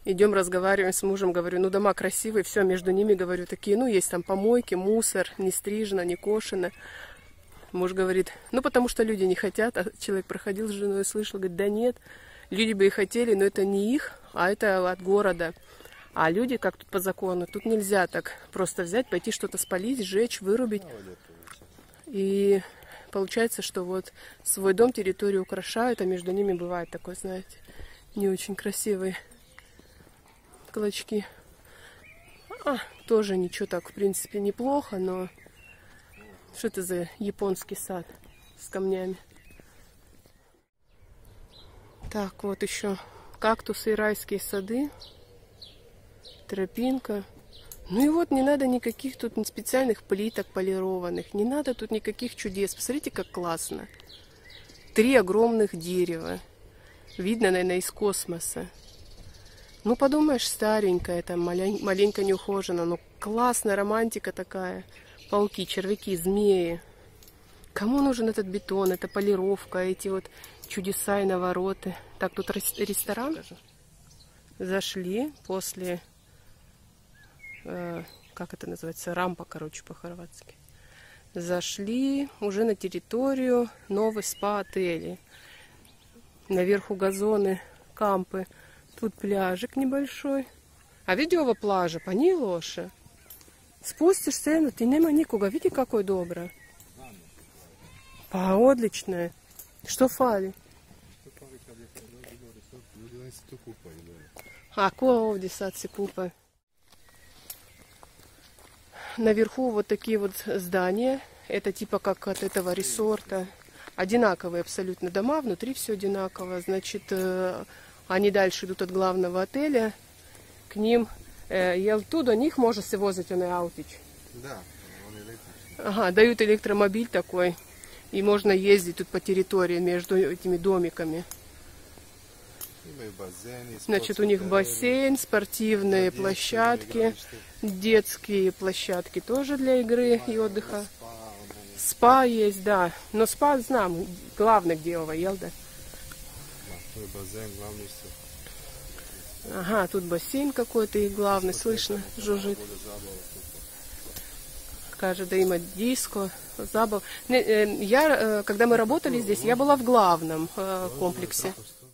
Идем, разговариваем с мужем, говорю, ну дома красивые, все, между ними, говорю, такие, ну есть там помойки, мусор, не стрижено, не кошено. Муж говорит, ну потому что люди не хотят, а человек проходил с женой, слышал, говорит, да нет, люди бы и хотели, но это не их, а это от города. А люди, как тут по закону, тут нельзя так просто взять, пойти что-то спалить, сжечь, вырубить. И получается, что вот свой дом, территорию украшают, а между ними бывает такой, знаете, не очень красивый. Клочки. Тоже ничего так, в принципе, неплохо, но что это за японский сад с камнями? Так, вот еще кактусы и райские сады. Тропинка. Ну и вот не надо никаких тут специальных плиток полированных. Не надо тут никаких чудес. Посмотрите, как классно. 3 огромных дерева. Видно, наверное, из космоса. Ну, подумаешь, старенькая, там маленько не ухожена, но классная романтика такая. Пауки, червяки, змеи. Кому нужен этот бетон, эта полировка, эти вот чудеса и навороты? Так, тут ресторан. Зашли после, как это называется, рампа, короче, по-хорватски. Зашли уже на территорию новой спа-отеля. Наверху газоны, кампы. Тут пляжик небольшой. А видео плажа, пані Лоша. Спустишься, ну ты нема никого. Видите, какой добро. Отличное. Что фали? Ко овдje sad se купа. Наверху вот такие вот здания. Это типа как от этого ресорта. Одинаковые абсолютно дома. Внутри все одинаково. Значит, они дальше идут от главного отеля. К ним, ту до них можно се возить на аутич. Да, он электричный. Ага, дают электромобиль такой. И можно ездить тут по территории между этими домиками. Значит, у них бассейн, спортивные площадки, детские площадки тоже для игры и отдыха. Спа есть, да. Но спа, знам, главное где его, елда. Ага, тут бассейн какой-то и главный, слышно, жужжит. Каже, да има диско, забав. Я, когда мы работали здесь, я была в главном комплексе.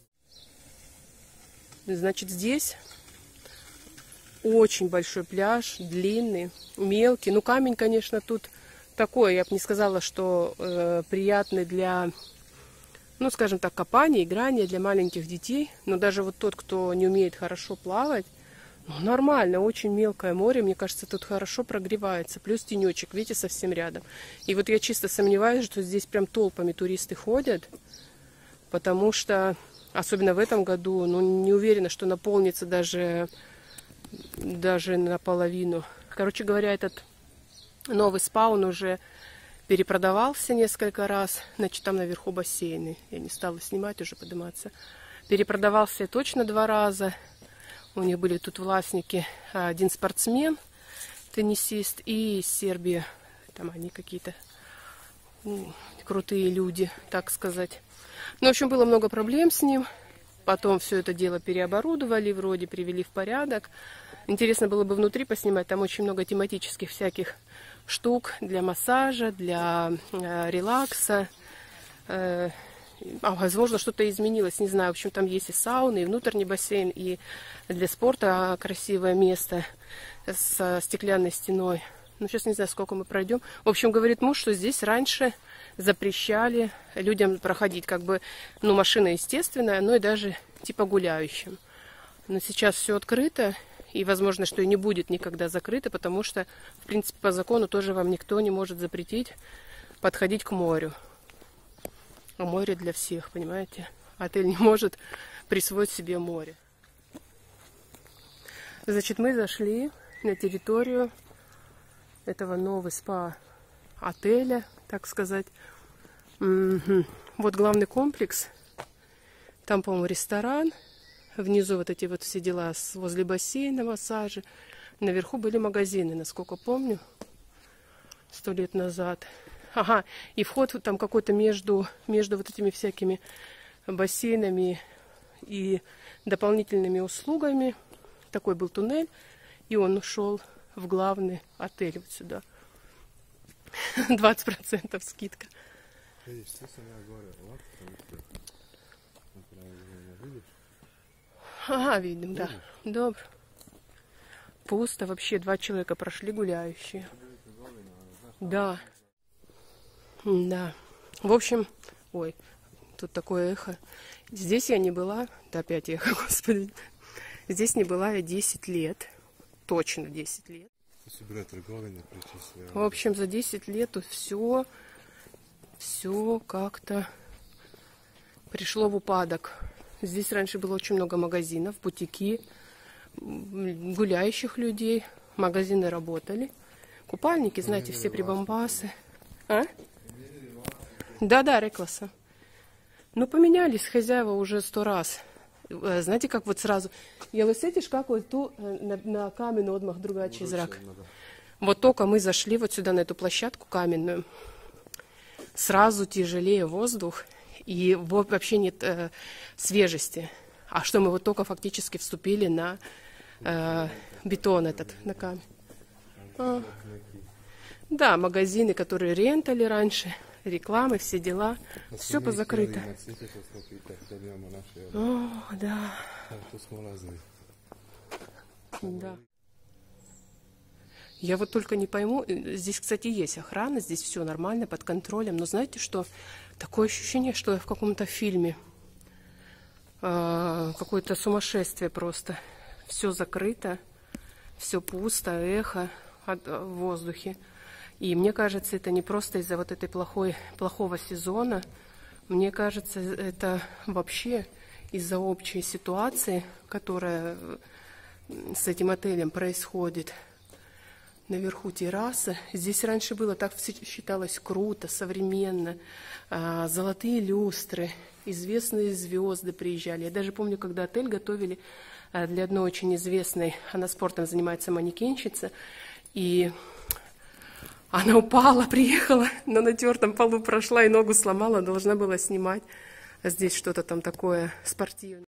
Значит, здесь очень большой пляж, длинный, мелкий. Ну, камень, конечно, тут такой, я бы не сказала, что приятный для, ну, скажем так, копания, играния для маленьких детей. Но даже вот тот, кто не умеет хорошо плавать, ну, нормально, очень мелкое море, мне кажется, тут хорошо прогревается. Плюс тенечек, видите, совсем рядом. И вот я чисто сомневаюсь, что здесь прям толпами туристы ходят, потому что, особенно в этом году, ну, не уверена, что наполнится даже наполовину. Короче говоря, этот новый спа, он уже перепродавался несколько раз. Значит, там наверху бассейны. Я не стала снимать, уже подниматься. Перепродавался точно 2 раза. У них были тут властники, один спортсмен, теннисист, и из Сербии. Там они какие-то крутые люди, так сказать. Ну, в общем, было много проблем с ним. Потом все это дело переоборудовали, вроде привели в порядок. Интересно было бы внутри поснимать. Там очень много тематических всяких штук для массажа, для релакса. Возможно, что-то изменилось, не знаю. В общем, там есть и сауна, и внутренний бассейн, и для спорта красивое место с стеклянной стеной. Ну, сейчас не знаю, сколько мы пройдем. В общем, говорит муж, что здесь раньше запрещали людям проходить, как бы, ну, машина естественная, но и даже типа гуляющим. Но сейчас все открыто, и возможно, что и не будет никогда закрыто, потому что, в принципе, по закону тоже вам никто не может запретить подходить к морю. А море для всех, понимаете? Отель не может присвоить себе море. Значит, мы зашли на территорию этого нового спа-отеля, так сказать. Вот главный комплекс. Там, по-моему, ресторан. Внизу вот эти вот все дела возле бассейна, массажи. Наверху были магазины, насколько помню, 100 лет назад. Ага, и вход там какой-то между вот этими всякими бассейнами и дополнительными услугами. такой был туннель, и он ушел в главный отель вот сюда. 20% скидка. Видишь, слышно, я говорю, вот, видишь? Ага, видим, да. Добро. Пусто вообще, 2 человека прошли гуляющие. Да. Да. В общем, ой, тут такое эхо. Здесь я не была, да опять эхо, господи. Здесь не была я 10 лет. Точно 10 лет. В общем, за 10 лет тут все как-то пришло в упадок. Здесь раньше было очень много магазинов, бутики, гуляющих людей. Магазины работали. Купальники, знаете, все прибамбасы. А? Да, Рекласа. Ну, поменялись хозяева уже 100 раз. Знаете, как вот сразу. Я виситиш, как вот ту на каменный отмах другачий зрак. Вот только мы зашли вот сюда, на эту площадку каменную, сразу тяжелее воздух, и вообще нет свежести. А что мы вот только фактически вступили на бетон этот, на камень. Да, магазины, которые рентали раньше, рекламы, все дела, все позакрыто. О, да. Да. Я вот только не пойму, здесь, кстати, есть охрана, здесь все нормально, под контролем, но знаете что, такое ощущение, что я в каком-то фильме, какое-то сумасшествие просто, все закрыто, все пусто, эхо в воздухе. И мне кажется, это не просто из-за вот этой плохого сезона, мне кажется, это вообще из-за общей ситуации, которая с этим отелем происходит. Наверху терраса. Здесь раньше было так считалось круто, современно. Золотые люстры, известные звезды приезжали. Я даже помню, когда отель готовили для одной очень известной, она спортом занимается, манекенщица, и она упала, приехала, на натертом полу прошла и ногу сломала, должна была снимать. А здесь что-то там такое спортивное.